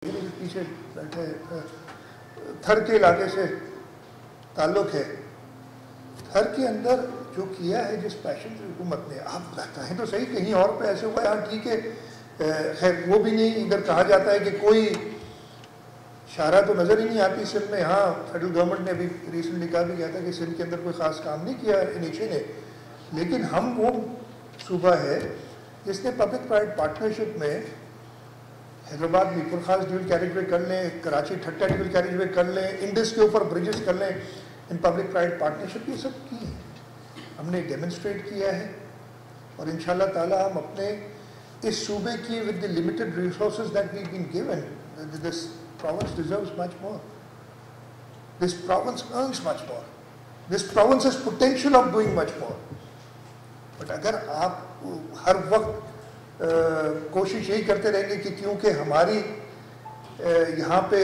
پیچھے بیٹھے تھر کے علاقے سے تعلق ہے. تھر کے اندر جو کیا ہے جس پیشن سے حکومت نے, آپ کہیں تو صحیح کہیں اور پہ ایسے ہوا ہے, ہاں ٹھیک ہے, خیر وہ بھی نہیں. ادھر کہا جاتا ہے کہ کوئی شارہ تو نظر ہی نہیں آتی سندھ میں. ہاں فیڈرل گورنمنٹ نے ابھی ریسنٹلی کہا بھی کیا تھا کہ سندھ کے اندر کوئی خاص کام نہیں کیا انیچے نے, لیکن ہم وہ صوبہ ہے جس نے پبلک پرائیویٹ پارٹنرشپ میں حیدرآباد میرپور خاص ڈیول کیریج وے کر لیں, Karachi Thatta dual carriage way کر لیں, انڈس کے اوپر بریجز کر لیں, ان پبلک پرائیویٹ پارٹنرشپ یہ سب کی ہے. ہم نے ڈیمونسٹریٹ کیا ہے اور انشاءاللہ تعالی ہم اپنے اس صوبے کی with the limited resources that we been given, this province deserves much more. This province earns much more. This province has potential of doing much more. But اگر آپ ہر وقت کوشش یہی کرتے رہیں گے کہ کیونکہ ہماری یہاں پہ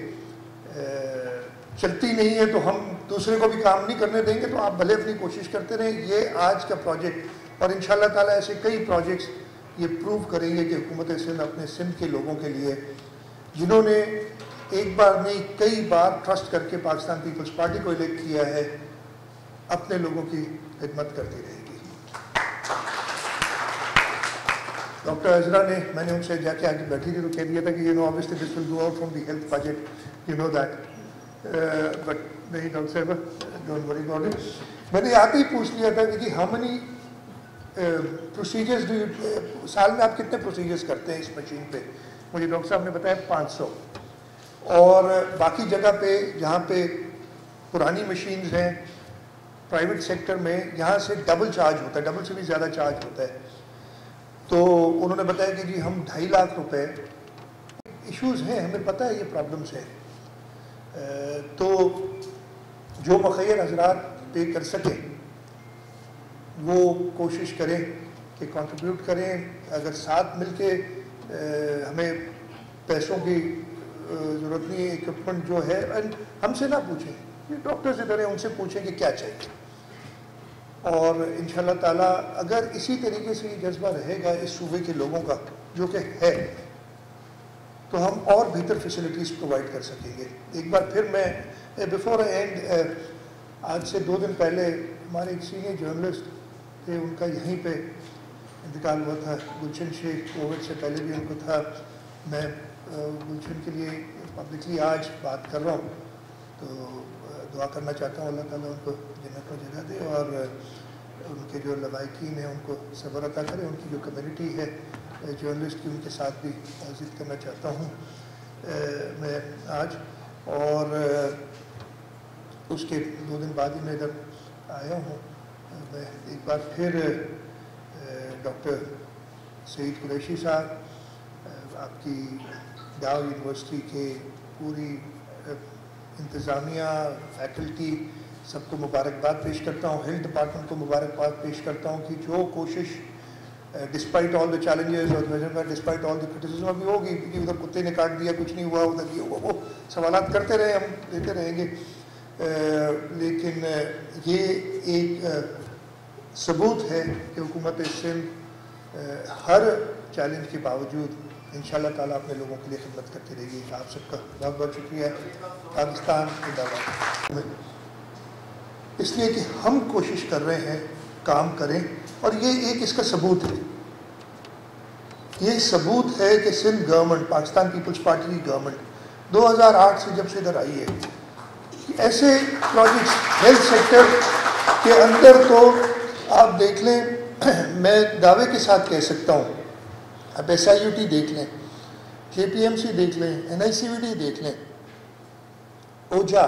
چلتی نہیں ہے تو ہم دوسرے کو بھی کام نہیں کرنے دیں گے, تو آپ بھلے اپنی کوشش کرتے رہیں. یہ آج کا پروجیکٹ اور انشاءاللہ تعالیٰ ایسے کئی پروجیکٹس یہ پروو کریں گے کہ حکومت سندھ اپنے سندھ کے لوگوں کے لیے, جنہوں نے ایک بار نہیں کئی بار ٹرسٹ کر کے پاکستان پیپلز پارٹی کو الیکٹ کیا ہے, اپنے لوگوں کی خدمت کرتی رہے گی. ڈاکٹر عزرا نے, میں نے ان سے جا کے آگے بیٹھی تھی تو کہہ دیا تھا کہ obviously this will go out from the health budget, you know that, but نہیں ڈاکٹر صاحب, don't worry about it. میں نے آتے ہی پوچھ لیا تھا کہ how many procedures do you, سال میں آپ کتنے پروسیجرز کرتے ہیں اس مشین پہ؟ مجھے ڈاکٹر صاحب نے بتایا 500, اور باقی جگہ پہ جہاں پہ پرانی مشینز ہیں پرائیویٹ سیکٹر میں, یہاں سے ڈبل چارج ہوتا ہے, ڈبل سے بھی زیادہ چارج ہوتا ہے. تو انہوں نے بتایا کہ جی ہم 2.5 لاکھ روپے, ایشوز ہیں ہمیں پتہ ہے, یہ پرابلمس ہیں, تو جو مخیر حضرات پے کر سکیں وہ کوشش کریں کہ کنٹریبیوٹ کریں. اگر ساتھ مل کے ہمیں پیسوں کی ضرورت نہیں ہے, اکوپمنٹ جو ہے ہم سے نہ پوچھیں, یہ ڈاکٹرز ادھر ہیں ان سے پوچھیں کہ کیا چاہیے, اور انشاءاللہ تعالیٰ اگر اسی طریقے سے یہ جذبہ رہے گا اس صوبے کے لوگوں کا جو کہ ہے, تو ہم اور بہتر فیسلٹیز پرووائڈ کر سکیں گے. ایک بار پھر میں بیفور اینڈ, آج سے 2 دن پہلے ہمارے ایک سینئر جرنلسٹ تھے, ان کا یہیں پہ انتقال ہوا تھا, گلشن شیخ. کووڈ سے پہلے بھی ان کو تھا. میں گلشن کے لیے پبلکلی آج بات کر رہا ہوں, تو دعا کرنا چاہتا ہوں اللہ تعالیٰ ان کو جنت میں جگہ دے, اور ان کے جو لوائقین ہیں ان کو صبر عطا کرے. ان کی جو کمیونٹی ہے جرنلسٹ کی, ان کے ساتھ بھی تعزیت کرنا چاہتا ہوں میں آج. اور اس کے 2 دن بعد ہی میں ادھر آیا ہوں. میں ایک بار پھر ڈاکٹر سعید قریشی صاحب, آپ کی ڈاؤ یونیورسٹی کے پوری انتظامیہ, فیکلٹی, سب کو مبارکباد پیش کرتا ہوں. ہیلتھ ڈپارٹمنٹ کو مبارکباد پیش کرتا ہوں کہ جو کوشش ڈسپائٹ آل دا چیلنجز اور ڈسپائٹ آل دی کرٹیسزم ابھی ہوگی, کیونکہ ادھر کتے نے کاٹ دیا, کچھ نہیں ہوا, ادھر یہ ہوا, وہ سوالات کرتے رہے, ہم دیتے رہیں گے, لیکن یہ ایک ثبوت ہے کہ حکومت سندھ ہر چیلنج کے باوجود انشاءاللہ تعالیٰ اپنے لوگوں کے لیے خدمت کرتی رہے گی. آپ سب کا بہت بہت شکریہ. پاکستان زندہ باد. اس لیے کہ ہم کوشش کر رہے ہیں کام کریں, اور یہ ایک اس کا ثبوت ہے. یہ ثبوت ہے کہ Sindh government, Pakistan Peoples Party کی گورنمنٹ 2008 سے جب سے ادھر آئی ہے, ایسے پروجیکٹس ہیلتھ سیکٹر کے اندر تو آپ دیکھ لیں, میں دعوے کے ساتھ کہہ سکتا ہوں, آپ SIUT دیکھ لیں, JPMC دیکھ لیں, NICVD دیکھ لیں, اوجا,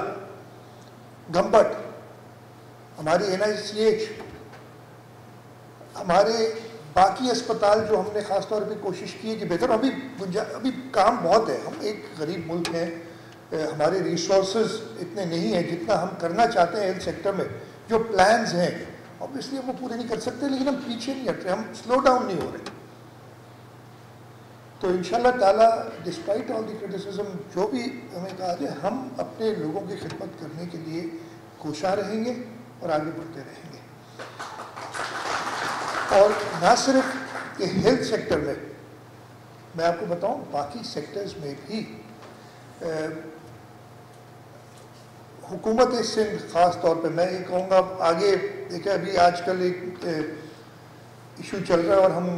گھمبٹ, ہماری NICH, ہمارے باقی اسپتال جو ہم نے خاص طور پہ کوشش کی ہے کہ بہتر, ابھی کام بہت ہے. ہم ایک غریب ملک ہیں, ہمارے ریسورسز اتنے نہیں ہیں جتنا ہم کرنا چاہتے ہیں ہیلتھ سیکٹر میں. جو پلانز ہیں obviously ہم وہ پورے نہیں کر سکتے, لیکن ہم پیچھے نہیں ہٹ رہے, ہم سلو ڈاؤن نہیں ہو رہے. تو انشاءاللہ تعالیٰ ڈسپائٹ آل دی کرٹیسزم جو بھی ہمیں کہا جائے, ہم اپنے لوگوں کی خدمت کرنے کے لیے کوشاں رہیں گے اور آگے بڑھتے رہیں گے. اور نہ صرف کہ ہیلتھ سیکٹر میں میں آپ کو بتاؤں باقی سیکٹرز میں بھی حکومت سندھ خاص طور پہ، میں یہ کہوں گا آگے دیکھیں ابھی آج کل ایک ایشو چل رہا ہے اور ہم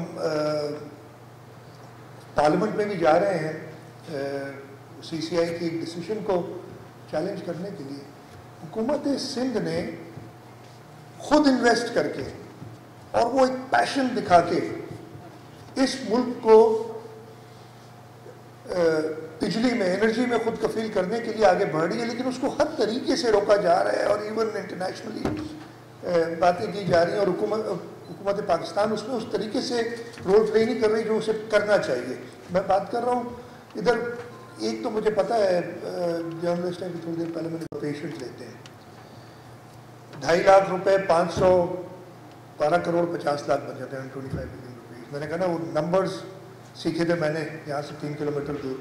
پارلیمنٹ میں بھی جا رہے ہیں سی سی آئی کی ایک ڈیسیشن کو چیلنج کرنے کے لیے. حکومت سندھ نے خود انویسٹ کر کے اور وہ ایک پیشن دکھا کے اس ملک کو بجلی میں انرجی میں خود کفیل کرنے کے لیے آگے بڑھ رہی ہے، لیکن اس کو ہر طریقے سے روکا جا رہا ہے اور ایون انٹرنیشنلی باتیں کی جا رہی ہیں اور حکومت پاکستان اس میں اس طریقے سے رول پلے نہیں کر رہی جو اسے کرنا چاہیے. میں بات کر رہا ہوں ادھر ایک تو مجھے پتا ہے جرنلسٹ ہے کہ تھوڑی دیر پہلے میں نے پیشنٹ لیتے ہیں 2.5 لاکھ روپے 12 کروڑ 50 لاکھ بن جاتے ہیں 25 بلین روپیز. میں نے کہا نا وہ نمبرز سیکھے تھے میں نے یہاں سے 3 کلومیٹر دور.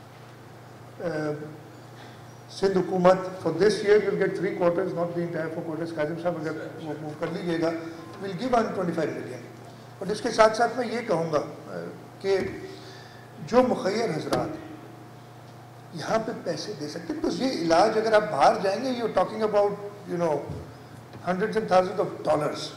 سندھ حکومت for this year will get 3 quarters not the entire 4 quarters. Kazim صاحب اگر وہ موو کر لیجیے گا ول گیو 125 ملین. اور اس کے ساتھ ساتھ میں یہ کہوں گا کہ جو مخیر حضرات یہاں پہ پیسے دے سکتے ہیں بکاز یہ علاج اگر آپ باہر جائیں گے you talking about hundreds and thousands of dollars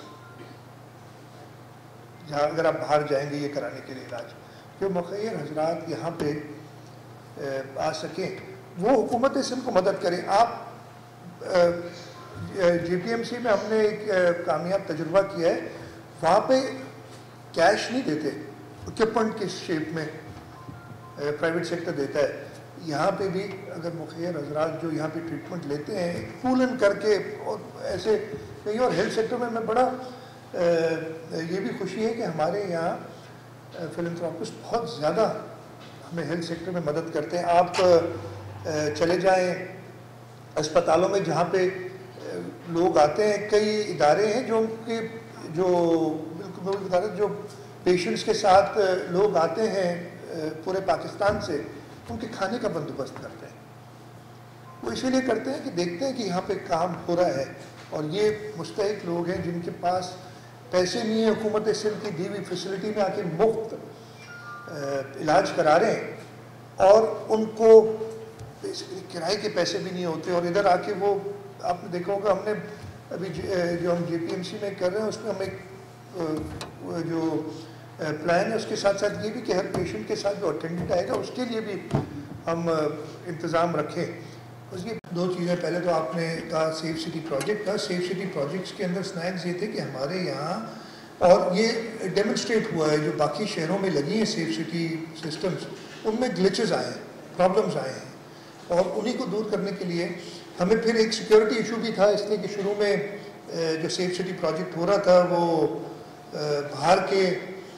جہاں اگر آپ باہر جائیں گے یہ کرانے کے لیے علاج. جو مخیر حضرات یہاں پہ آ سکیں وہ حکومت سندھ کو مدد کریں. آپ جے پی ایم سی میں ہم نے ایک کامیاب تجربہ کیا ہے، وہاں پہ کیش نہیں دیتے، اکوپمنٹ کے شیپ میں پرائیویٹ سیکٹر دیتا ہے. یہاں پہ بھی اگر مخیر حضرات جو یہاں پہ ٹریٹمنٹ لیتے ہیں پولن کر کے اور ایسے کہیں اور ہیلتھ سیکٹر میں بڑا یہ بھی خوشی ہے کہ ہمارے یہاں فلنتھراپسٹ بہت زیادہ ہمیں ہیلتھ سیکٹر میں مدد کرتے ہیں. آپ چلے جائیں اسپتالوں میں جہاں پہ لوگ آتے ہیں، کئی ادارے ہیں جو بالکل ادارے جو پیشنٹس کے ساتھ لوگ آتے ہیں پورے پاکستان سے، ان کے کھانے کا بندوبست کرتے ہیں. وہ اسی لیے کرتے ہیں کہ دیکھتے ہیں کہ یہاں پہ کام ہو رہا ہے اور یہ مستحق لوگ ہیں جن کے پاس پیسے نہیں ہیں، حکومت سندھ کی دی ہوئی فیسلٹی میں آ کے مفت علاج کرا رہے ہیں اور ان کو کرائے کے پیسے بھی نہیں ہوتے. اور ادھر آ کے وہ آپ نے دیکھا ہوگا ہم نے ابھی جو ہم جے پی ایم سی میں کر رہے ہیں اس میں ہم ایک جو پلان ہے اس کے ساتھ ساتھ یہ بھی کہ ہر پیشنٹ کے ساتھ جو اٹینڈنٹ آئے گا اس کے لیے بھی ہم انتظام رکھیں. بس یہ 2 چیزیں، پہلے تو آپ نے کہا سیف سٹی پروجیکٹ کا. سیف سٹی پروجیکٹس کے اندر سنیکس یہ تھے کہ ہمارے یہاں اور یہ ڈیمونسٹریٹ ہوا ہے جو باقی شہروں میں لگی ہیں سیف سٹی سسٹمز ان میں گلچز آئے ہیں، پرابلمز آئے ہیں اور انہی کو دور کرنے کے لیے ہمیں پھر ایک سیکیورٹی ایشو بھی تھا. اس لیے کہ شروع میں جو سیف سٹی پروجیکٹ ہو رہا تھا وہ باہر کے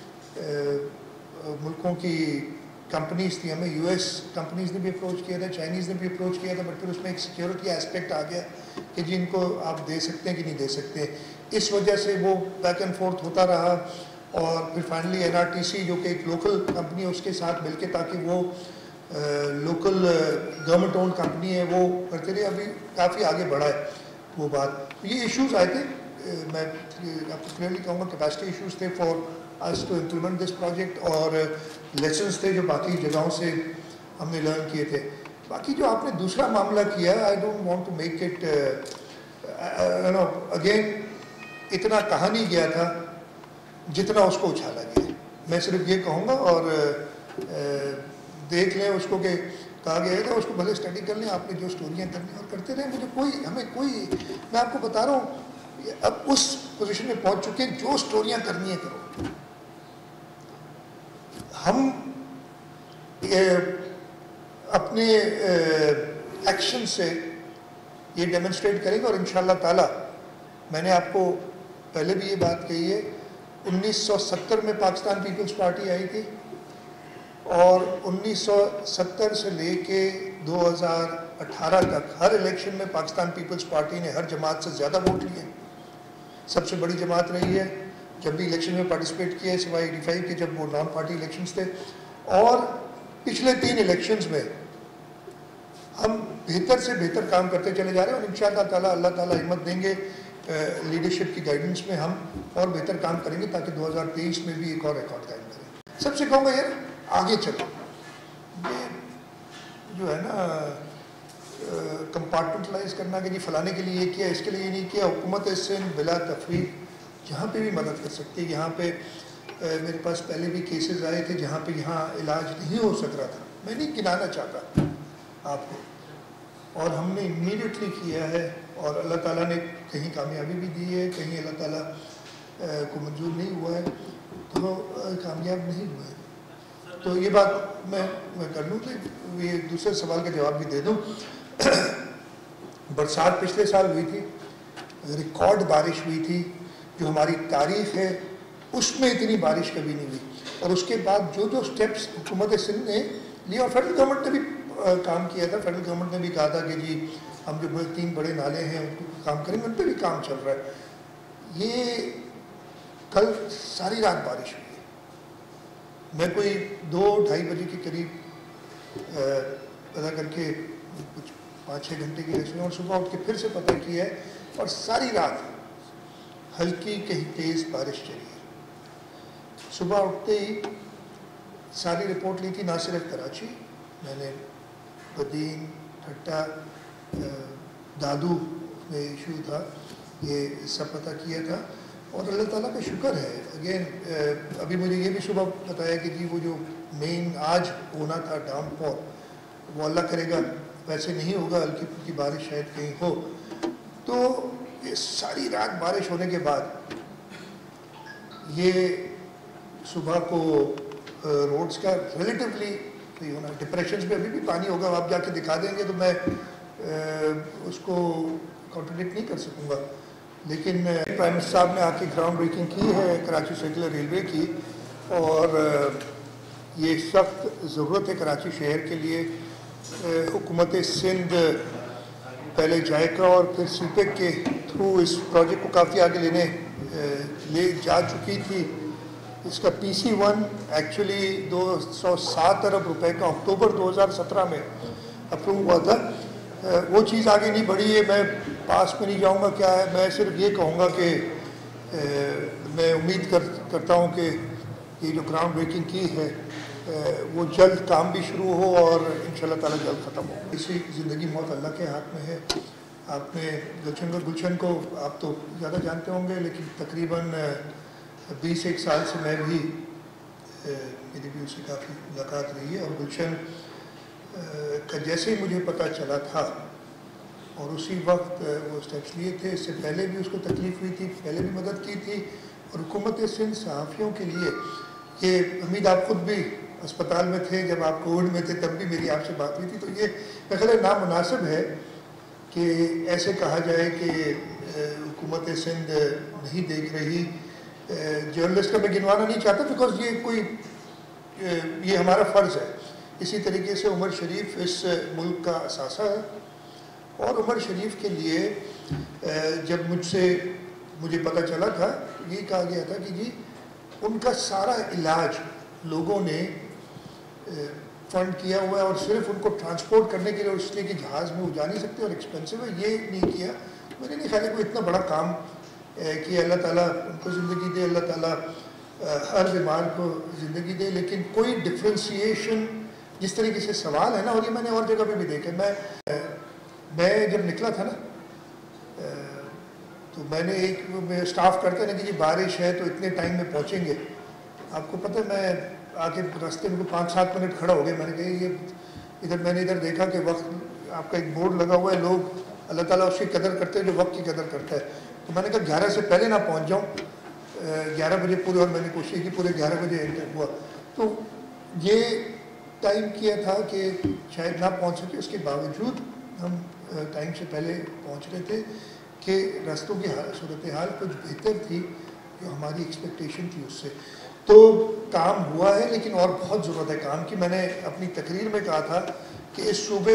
ملکوں کی کمپنیز تھی، ہمیں یو ایس کمپنیز نے بھی اپروچ کیا تھا، چائنیز نے بھی اپروچ کیا تھا، بٹ پھر اس میں ایک سیکیورٹی ایسپیکٹ آ گیا کہ جی ان کو آپ دے سکتے ہیں کہ نہیں دے سکتے. اس وجہ سے وہ بیک اینڈ فورتھ ہوتا رہا اور پھر finally N R T C جو کہ ایک لوکل کمپنی ہے اس کے ساتھ مل کے تاکہ وہ لوکل گورنمنٹ اونڈ کمپنی ہے وہ کرتے رہے. ابھی کافی آگے بڑھا ہے وہ بات. یہ ایشوز آئے تھے، میں آپ کو کلیئرلی کہوں گا کیپیسٹی ایشوز تھے for us to implement this project اور لیسنس تھے جو باقی جگہوں سے ہم نے لرن کیے تھے. باقی جو آپ نے دوسرا معاملہ کیا I don't want to make it again اتنا کہا نہیں گیا تھا جتنا اس کو اچھالا گیا. میں صرف یہ کہوں گا اور دیکھ لیں اس کو کہ کہا گیا تھا اس کو بھلے اسٹڈی کر لیں. آپ نے جو اسٹوریاں کرنی اور کرتے رہیں. ہمیں کوئی میں آپ کو بتا رہا ہوں اب اس پوزیشن میں پہنچ چکے جو اسٹوریاں کرنی ہیں کرو. ہم اپنے ایکشن سے یہ ڈیمونسٹریٹ کریں گے اور انشاءاللہ تعالی میں نے آپ کو پہلے بھی یہ بات کہی ہے 1970 میں پاکستان پیپلز پارٹی آئی تھی اور 1970 سے لے کے 2018 تک ہر الیکشن میں پاکستان پیپلز پارٹی نے ہر جماعت سے زیادہ ووٹ لیے. سب سے بڑی جماعت رہی ہے جب بھی الیکشن میں پارٹیسپیٹ کیا ہے سوائے 85 کے جب وہ نان پارٹی الیکشنز تھے. اور پچھلے 3 الیکشنز میں ہم بہتر سے بہتر کام کرتے چلے جا رہے ہیں اور انشاءاللہ تعالی اللہ تعالی ہمت دیں گے لیڈرشپ کی گائیڈنس میں ہم اور بہتر کام کریں گے تاکہ 2023 میں بھی ایک اور ریکارڈ قائم کریں. سب سے کہوں گا یار آگے چلیں. یہ جو ہے نا کمپارٹمنٹلائز کرنا کہ جی فلانے کے لیے یہ کیا اس کے لیے یہ نہیں کیا. حکومت سندھ بلا تفریق جہاں پہ بھی مدد کر سکتی ہے. یہاں پہ میرے پاس پہلے بھی کیسز آئے تھے جہاں پہ یہاں علاج نہیں ہو سک رہا تھا. میں نہیں گنانا چاہتا آپ کو, اور ہم نے امیڈیٹلی کیا ہے, اور اللہ تعالیٰ نے کہیں کامیابی بھی دی ہے, کہیں اللہ تعالیٰ کو منظور نہیں ہوا ہے تو کامیاب نہیں ہوا ہے. تو یہ بات میں کر لوں کہ یہ دوسرے سوال کا جواب بھی دے دوں. برسات پچھلے سال ہوئی تھی, ریکارڈ بارش ہوئی تھی, جو ہماری تاریخ ہے اس میں اتنی بارش کبھی نہیں ہوئی. اور اس کے بعد جو سٹیپس حکومت سندھ نے لیے, اور فیڈرل گورنمنٹ نے بھی کام کیا تھا. فیڈرل گورنمنٹ نے بھی کہا تھا کہ جی ہم جو 3 بڑے نالے ہیں ان کو کام کریں گے, ان پہ بھی کام چل رہا ہے. یہ کل ساری رات بارش ہوئی ہے. میں کوئی 2-2:30 بجے کے قریب پتہ کر کے کچھ 5-6 گھنٹے کی ریسٹ, اور صبح اٹھ کے پھر سے پتہ کیا ہے, اور ساری رات ہلکی کہیں تیز بارش چلی ہے. صبح اٹھتے ہی ساری رپورٹ لی تھی, نہ صرف کراچی, میں نے بدین, ٹھٹا, دادو میں ایشو تھا, یہ سب پتہ کیا تھا. اور اللہ تعالیٰ کا شکر ہے. اگین ابھی مجھے یہ بھی صبح بتایا کہ جی وہ جو مین آج ہونا تھا ڈاؤن فال, وہ اللہ کرے گا ویسے نہیں ہوگا, ہلکی پھلکی بارش شاید کہیں ہو. تو یہ ساری رات بارش ہونے کے بعد یہ صبح کو روڈز کا ریلیٹیولی صحیح ہونا. ڈپریشنز میں ابھی بھی پانی ہوگا, آپ جا کے دکھا دیں گے تو میں اس کو کانٹرڈکٹ نہیں کر سکوں گا. لیکن پرائم منسٹر صاحب نے آ کے گراؤنڈ بریکنگ کی ہے کراچی سرکولر ریلوے کی, اور یہ سخت ضرورت ہے کراچی شہر کے لیے. حکومت سندھ پہلے جائکا اور پھر سی پیک کے تھرو اس پروجیکٹ کو کافی آگے لے جا چکی تھی. اس کا PC1 ایکچولی 207 ارب روپے کا اکتوبر 2017 میں اپروو ہوا تھا. وہ چیز آگے نہیں بڑھی ہے. میں پاس میں نہیں جاؤں گا کیا ہے, میں صرف یہ کہوں گا کہ میں امید کرتا ہوں کہ یہ جو گراؤنڈ بریکنگ کی ہے وہ جلد کام بھی شروع ہو اور انشاءاللہ تعالیٰ جلد ختم ہو. اسی زندگی موت اللہ کے ہاتھ میں ہے. آپ نے گلشن کو آپ تو زیادہ جانتے ہوں گے, لیکن تقریباً 20 سال سے میں بھی میری بھی اس سے کافی ملاقات رہی ہے. اور گلشن کا جیسے ہی مجھے پتہ چلا تھا اور اسی وقت وہ اسٹیپس لیے تھے. اس سے پہلے بھی اس کو تکلیف ہوئی تھی, پہلے بھی مدد کی تھی. اور حکومت سندھ صحافیوں کے لیے یہ حمید, آپ خود بھی اسپتال میں تھے جب آپ کووڈ میں تھے, تب بھی میری آپ سے بات ہوئی تھی. تو یہ میرا خیال ہے نامناسب ہے کہ ایسے کہا جائے کہ حکومت سندھ نہیں دیکھ رہی. جرنلسٹ کا میں گنوانا نہیں چاہتا بیکاز یہ ہمارا فرض ہے. اسی طریقے سے عمر شریف اس ملک کا اثاثہ ہے, اور عمر شریف کے لیے جب مجھے پتہ چلا تھا, یہ کہا گیا تھا کہ جی ان کا سارا علاج لوگوں نے فنڈ کیا ہوا ہے, اور صرف ان کو ٹرانسپورٹ کرنے کے لیے, اور اس لیے کہ جہاز میں وہ جا نہیں سکتے اور ایکسپینسو ہے, یہ نہیں کیا. میرے نہیں خیال ہے کوئی اتنا بڑا کام کہ اللہ تعالیٰ ان کو زندگی دے, اللہ تعالیٰ ہر بیمار کو زندگی دے. لیکن کوئی ڈفرینسیشن جس طریقے سے سوال ہے نا, اور یہ میں نے اور جگہ پہ بھی دیکھا. میں جب نکلا تھا نا تو میں نے ایک اسٹاف کرتے نا کہ جی بارش ہے تو اتنے ٹائم میں پہنچیں گے. آپ کو پتہ ہے میں آ کے راستے میں 5-7 منٹ کھڑا ہو گئے. میں نے کہا یہ میں نے ادھر دیکھا کہ وقت آپ کا ایک بورڈ لگا ہوا ہے, لوگ اللہ تعالیٰ اس کی قدر کرتے ہیں جو وقت کی قدر کرتا ہے. تو میں نے کہا 11 سے پہلے نہ پہنچ جاؤں, 11 بجے پورے, اور میں نے کوشش کی پورے 11 بجے انٹر ہوا. تو یہ ٹائم کیا تھا کہ شاید نہ پہنچ سکے, اس کے باوجود ہم ٹائم سے پہلے پہنچ رہے تھے کہ راستوں کی صورتحال کچھ بہتر تھی جو ہماری ایکسپیکٹیشن تھی اس سے. تو کام ہوا ہے, لیکن اور بہت ضرورت ہے کام کی. میں نے اپنی تقریر میں کہا تھا کہ اس صوبے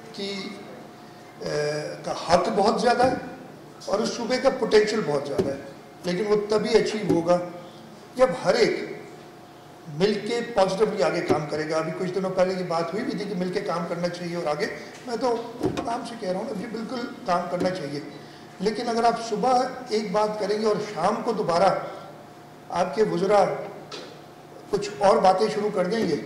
کا حق بہت زیادہ ہے اور اس صوبے کا پوٹینشیل بہت زیادہ ہے, لیکن وہ تبھی اچیو ہوگا جب ہر ایک مل کے پازیٹیولی آگے کام کرے گا. ابھی کچھ دنوں پہلے یہ بات ہوئی بھی تھی کہ مل کے کام کرنا چاہیے, اور آگے میں تو کام سے کہہ رہا ہوں ابھی بالکل کام کرنا چاہیے. لیکن اگر آپ صبح ایک بات کریں گے اور شام کو دوبارہ آپ کے وزراء کچھ اور باتیں شروع کر دیں گے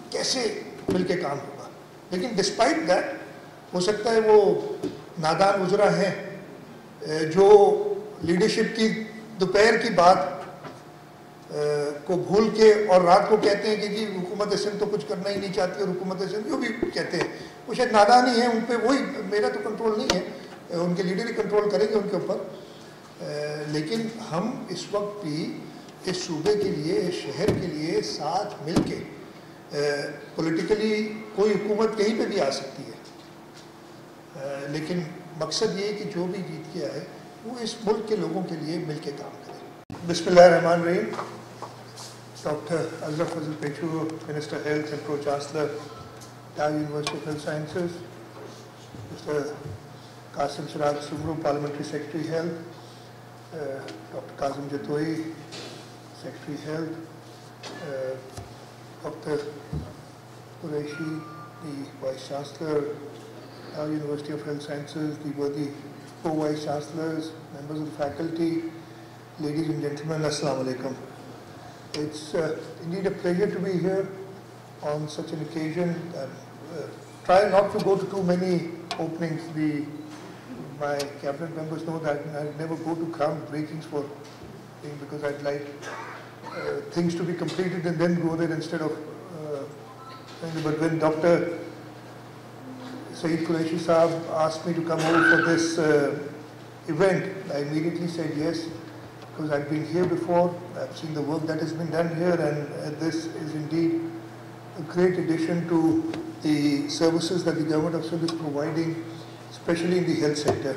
کیسے مل کے کام ہوگا. لیکن ڈسپائٹ دیٹ ہو سکتا ہے وہ نادان وزراء ہیں جو لیڈرشپ کی دوپہر کی بات کو بھول کے اور رات کو کہتے ہیں کہ جی حکومت سندھ تو کچھ کرنا ہی نہیں چاہتی, اور حکومت سندھ جو بھی کہتے ہیں وہ شاید نادان ہی ہیں, ان پہ وہی, میرا تو کنٹرول نہیں ہے, ان کے لیڈر ہی کنٹرول کریں گے ان کے اوپر. لیکن ہم اس وقت بھی اس صوبے کے لیے, اس شہر کے لیے ساتھ مل کے, پولیٹیکلی کوئی حکومت کہیں پہ بھی آ سکتی ہے, لیکن مقصد یہ ہے کہ جو بھی جیت کے آئے وہ اس ملک کے لوگوں کے لیے مل کے کام کرے. بسم اللہ الرحمن الرحیم. Doctor Ashraf Fazal Pechuho, minister health and pro chancellor, Dow University of Health Sciences. Mister Qasim Siraj Soomro, parliamentary secretary health. Doctor Kazim Jatoi, secretary health. Doctor Qureshi, the vice chancellor, Dow University of Health Sciences. The worthy co-vice chancellors, members of the faculty, ladies and gentlemen, assalamu alaikum. It's indeed a pleasure to be here on such an occasion. Try not to go to too many openings. My cabinet members know that I never go to groundbreakings for things because I'd like things to be completed and then go there instead of. But when Dr. Saeed Qureshi Saab asked me to come over for this event, I immediately said yes, because I've been here before, I've seen the work that has been done here, and this is indeed a great addition to the services that the government of Sindh is providing, especially in the health sector.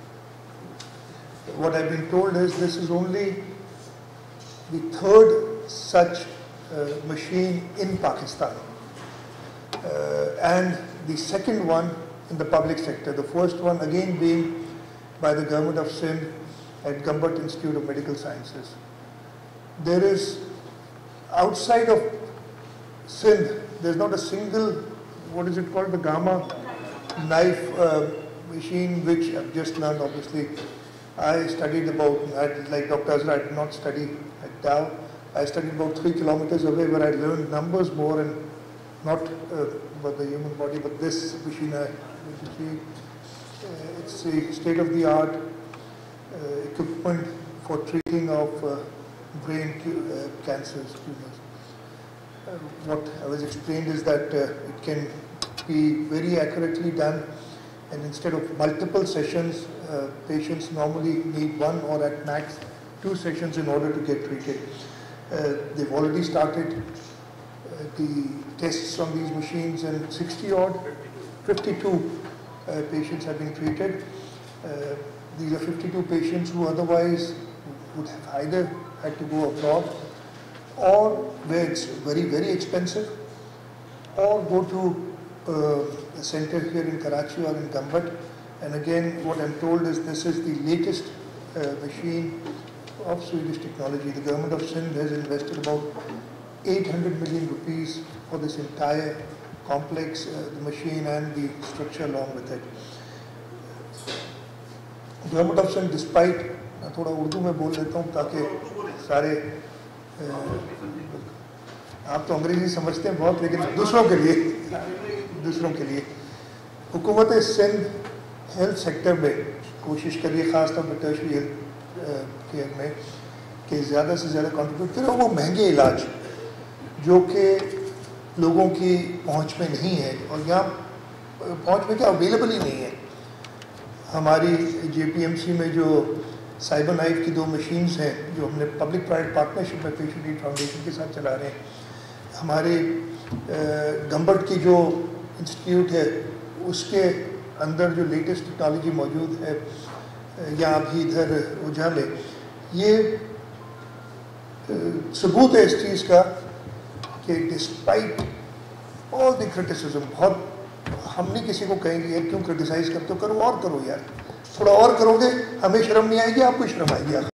What I've been told is this is only the third such machine in Pakistan, and the second one in the public sector. The first one again being by the government of Sindh at Gambut Institute of Medical Sciences. There is, outside of Sindh, there's not a single, what is it called, the Gamma knife machine, which I've just learned obviously. I studied about, like Dr. Azra, I did not study at Dow. I studied about 3 kilometers away where I learned numbers more and not about the human body, but this machine I went to see. It's a state-of-the-art equipment for treating of brain cancers, tumors. What I was explained is that it can be very accurately done, and instead of multiple sessions, patients normally need 1 or at max 2 sessions in order to get treated. They've already started the tests on these machines, and 52 patients have been treated. These are 52 patients who otherwise would have either had to go abroad, or where it's very, very expensive, or go to a center here in Karachi or in Gambut. And again, what I'm told is this is the latest machine of Swedish technology. The government of Sindh has invested about 800 million rupees for this entire complex, the machine and the structure along with it. Government of Sindh, despite, تھوڑا اردو میں بول لیتا ہوں تاکہ سارے, آپ تو انگریزی سمجھتے ہیں بہت, لیکن دوسروں کے لیے حکومت سندھ ہیلتھ سیکٹر میں کوشش کریے, خاص طور پہ ٹرشری ہیلتھ کیئر میں, کہ زیادہ سے زیادہ کنٹریبیوٹ کرے. وہ مہنگے علاج جو کہ لوگوں کی پہنچ میں نہیں ہے, اور یہاں پہنچ میں کیا اویلیبل ہی نہیں ہے. ہماری جے پی ایم سی میں جو سائبر نائف کی 2 مشینز ہیں جو ہم نے پبلک پرائیویٹ پارٹنرشپ میں پیشنٹ ایڈ فاؤنڈیشن کے ساتھ چلا رہے ہیں. ہمارے گمبٹ کی جو انسٹیٹیوٹ ہے اس کے اندر جو لیٹسٹ ٹیکنالوجی موجود ہے, یا ابھی ادھر اجھا میں, یہ ثبوت ہے اس چیز کا کہ ڈسپائٹ آل دی کرٹیسزم, بہت ہم نہیں کسی کو کہیں گے یار کیوں کرٹیسائز کرتے ہو, کرو اور کرو یار, تھوڑا اور کرو گے, ہمیں شرم نہیں آئے گی, آپ کو شرم آئے گی.